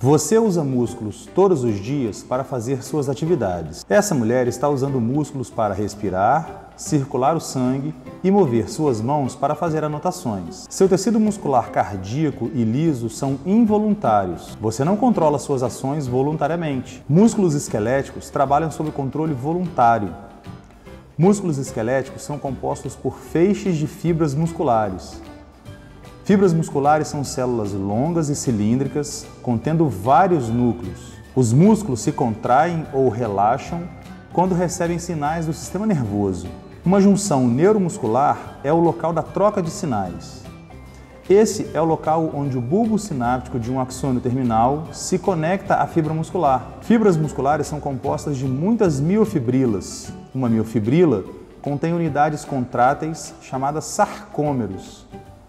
Você usa músculos todos os dias para fazer suas atividades. Essa mulher está usando músculos para respirar, circular o sangue e mover suas mãos para fazer anotações. Seu tecido muscular cardíaco e liso são involuntários. Você não controla suas ações voluntariamente. Músculos esqueléticos trabalham sob controle voluntário. Músculos esqueléticos são compostos por feixes de fibras musculares. Fibras musculares são células longas e cilíndricas, contendo vários núcleos. Os músculos se contraem ou relaxam quando recebem sinais do sistema nervoso. Uma junção neuromuscular é o local da troca de sinais. Esse é o local onde o bulbo sináptico de um axônio terminal se conecta à fibra muscular. Fibras musculares são compostas de muitas miofibrilas. Uma miofibrila contém unidades contráteis chamadas sarcômeros.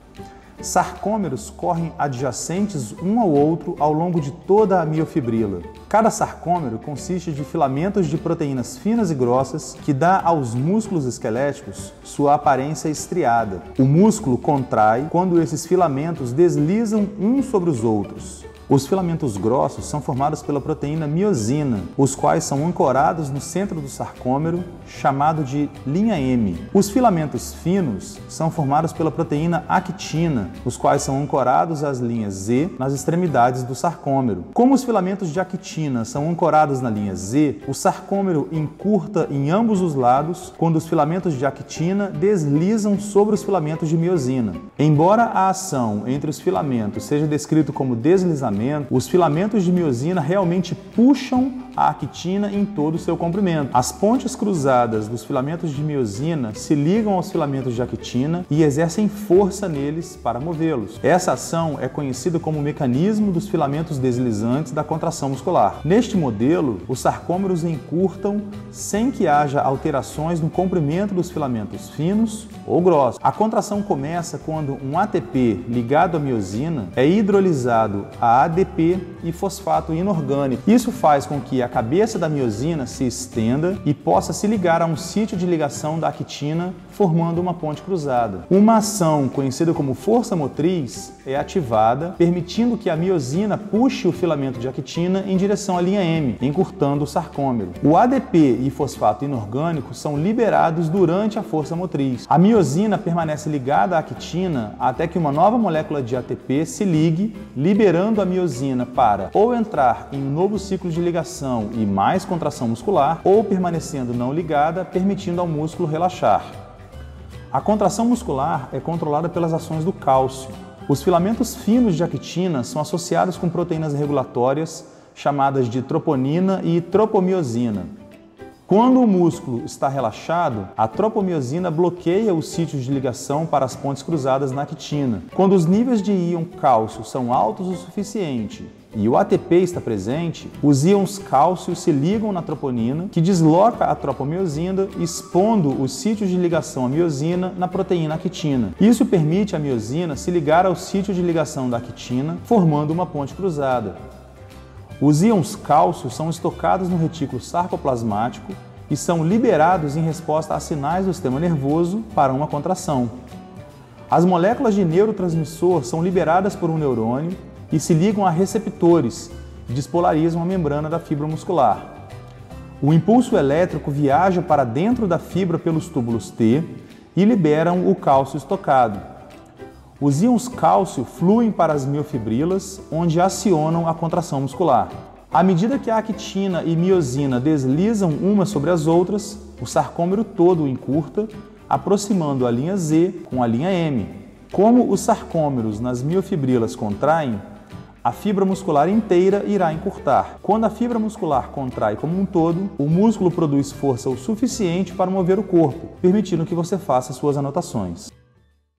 Sarcômeros correm adjacentes um ao outro ao longo de toda a miofibrila. Cada sarcômero consiste de filamentos de proteínas finas e grossas que dá aos músculos esqueléticos sua aparência estriada. O músculo contrai quando esses filamentos deslizam uns sobre os outros. Os filamentos grossos são formados pela proteína miosina, os quais são ancorados no centro do sarcômero, chamado de linha M. Os filamentos finos são formados pela proteína actina, os quais são ancorados às linhas Z nas extremidades do sarcômero. Como os filamentos de actina são ancorados na linha Z, o sarcômero encurta em ambos os lados quando os filamentos de actina deslizam sobre os filamentos de miosina. Embora a ação entre os filamentos seja descrito como deslizamento, os filamentos de miosina realmente puxam a actina em todo o seu comprimento. As pontes cruzadas dos filamentos de miosina se ligam aos filamentos de actina e exercem força neles para movê-los. Essa ação é conhecida como o mecanismo dos filamentos deslizantes da contração muscular. Neste modelo, os sarcômeros encurtam sem que haja alterações no comprimento dos filamentos finos ou grossos. A contração começa quando um ATP ligado à miosina é hidrolisado a ADP e fosfato inorgânico. Isso faz com que a cabeça da miosina se estenda e possa se ligar a um sítio de ligação da actina, formando uma ponte cruzada. Uma ação conhecida como força motriz é ativada, permitindo que a miosina puxe o filamento de actina em direção à linha M, encurtando o sarcômero. O ADP e fosfato inorgânico são liberados durante a força motriz. A miosina permanece ligada à actina até que uma nova molécula de ATP se ligue, liberando a miosina para ou entrar em um novo ciclo de ligação e mais contração muscular, ou permanecendo não ligada, permitindo ao músculo relaxar. A contração muscular é controlada pelas ações do cálcio. Os filamentos finos de actina são associados com proteínas regulatórias chamadas de troponina e tropomiosina. Quando o músculo está relaxado, a tropomiosina bloqueia os sítios de ligação para as pontes cruzadas na actina. Quando os níveis de íon cálcio são altos o suficiente e o ATP está presente, os íons cálcio se ligam na troponina, que desloca a tropomiosina, expondo os sítios de ligação à miosina na proteína actina. Isso permite à miosina se ligar ao sítio de ligação da actina, formando uma ponte cruzada. Os íons cálcio são estocados no retículo sarcoplasmático e são liberados em resposta a sinais do sistema nervoso para uma contração. As moléculas de neurotransmissor são liberadas por um neurônio e se ligam a receptores que despolarizam a membrana da fibra muscular. O impulso elétrico viaja para dentro da fibra pelos túbulos T e liberam o cálcio estocado. Os íons cálcio fluem para as miofibrilas, onde acionam a contração muscular. À medida que a actina e miosina deslizam umas sobre as outras, o sarcômero todo encurta, aproximando a linha Z com a linha M. Como os sarcômeros nas miofibrilas contraem, a fibra muscular inteira irá encurtar. Quando a fibra muscular contrai como um todo, o músculo produz força o suficiente para mover o corpo, permitindo que você faça suas anotações.